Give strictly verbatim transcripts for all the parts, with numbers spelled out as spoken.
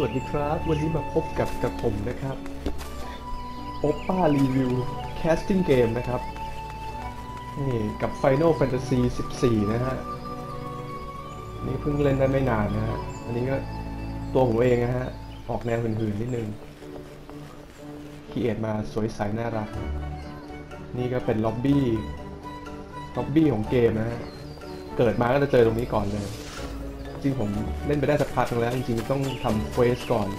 วัสดีครับวันนี้มาพบกับกับผมนะครับโอป้ารีวิวแคสติ้งเกมนะครับนี่กับ Final Fantasy สิบสี่นะฮะนี่เพิ่งเล่นได้ไม่นานนะฮะอันนี้ก็ตัวผมเองนะฮะออกแนวหื่นๆนิดนึงคีเอทมาสวยใสน่ารักนี่ก็เป็นล็อบบี้ล็อบบี้ของเกมนะฮะเกิดมาก็จะเจอตรงนี้ก่อนเลยจริงผมเล่นไปได้สักพักนึงแล้วจริงๆต้องทำเควสก่อน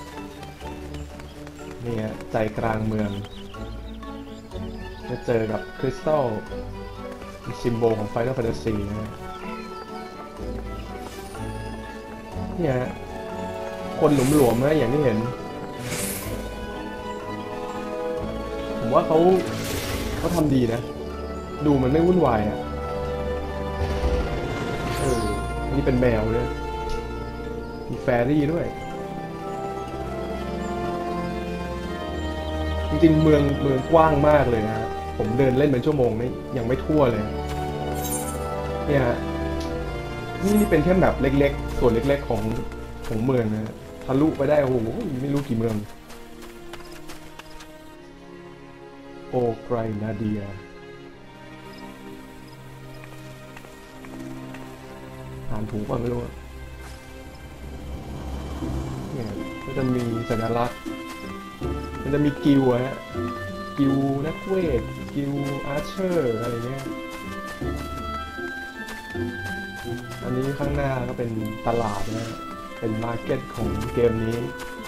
นี่ฮะใจกลางเมืองจะเจอกับคริสตัลซิมโบลของ Final Fantasy นะฮะเนี่ยคนหลุมหลวมนะอย่างที่เห็นผมว่าเขาเขาทำดีนะดูมันไม่วุ่นวายอ่ะเออนี่เป็นแมวด้วยมีแฟรี่ด้วยจริงๆเมืองเมืองกว้างมากเลยนะผมเดินเล่นเป็นชั่วโมงนี่ยังไม่ทั่วเลยเนี่ยนี่นี่เป็นแค่แบบเล็กๆส่วนเล็กๆของของเมืองนะทะลุไปได้โอ้โหไม่รู้กี่เมืองโอไกรนาเดียอ่านถูกป่ะไม่รู้เนี่ยก็จะมีสัญลักษณ์มันจะมีกิลด์ฮะกิลด์นักเวทกิลด์อาร์เชอร์อะไรเงี้ยอันนี้ข้างหน้าก็เป็นตลาดนะเป็นมาร์เก็ตของเกมนี้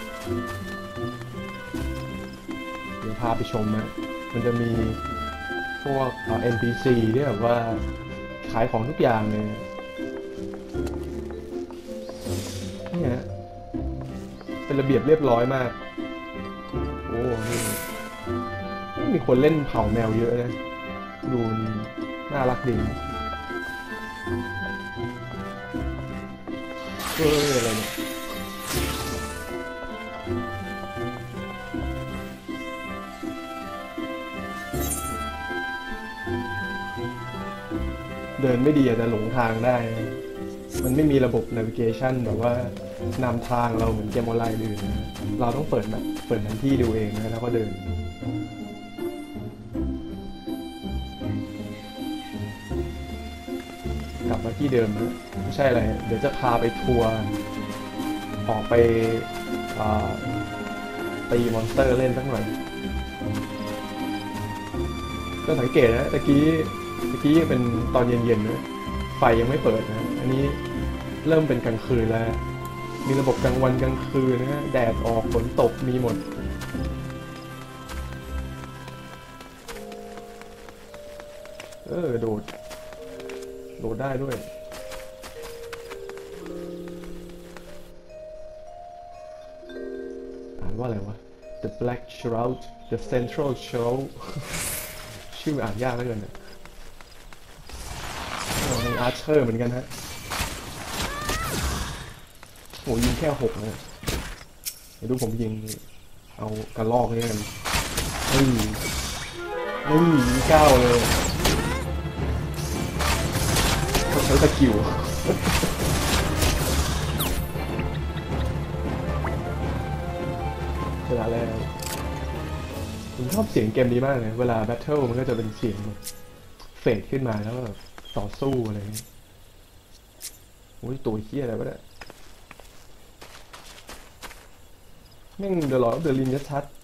เดี๋ยวพาไปชมนะมันจะมีพวก เอ็น พี ซี ที่แบบว่าขายของทุกอย่างเลยเนี่ยเป็นระเบียบเรียบร้อยมากโอ้นี่มีคนเล่นเผาแมวเยอะนะดูน่ารักดีเอออะไรเนี่ยเดินไม่ดีอาจจะหลงทางได้มันไม่มีระบบ navigation แบบว่านำทางเราเหมือนเกมออนไลน์อื่นนะเราต้องเปิดแบบเปิดแผนที่ดูเองนะแล้วก็เดินกลับมาที่เดิมนะไม่ใช่อะไรเดี๋ยวจะพาไปทัวร์ออกไปตีมอนสเตอร์เล่นสักหน่อยก็สังเกตนะตะกี้ตะกี้ยังเป็นตอนเย็นๆนะไฟยังไม่เปิดนะอันนี้เริ่มเป็นกลางคืนแล้วมีระบบกลางวันกลางคืนนะฮะแดดออกฝนตกมีหมดเออโดดโดดได้ด้วยอ่านว่าอะไรวะ The Black Shroud The Central Shroud ชื่ออ่านยากเหลือเกินเนี่ยมีอาร์เชอร์เหมือนกันฮะโหยิงแค่หกนะเดี๋ยวดูผมยิงเอากระลอกนี่กันนี่นี่ยิงเก้าเลยเขาใช้สกิลชนะแล้วผมชอบเสียงเกมนี้มากเลยเวลาแบทเทิลมันก็จะเป็นเสียงเฟดขึ้นมาแล้วแบบต่อสู้อะไรอย่างนี้โอ้ยตัวเหี้ยอะไรวะเนี่ยแม่งเดอะลอร์ดออฟเดอะริงชัด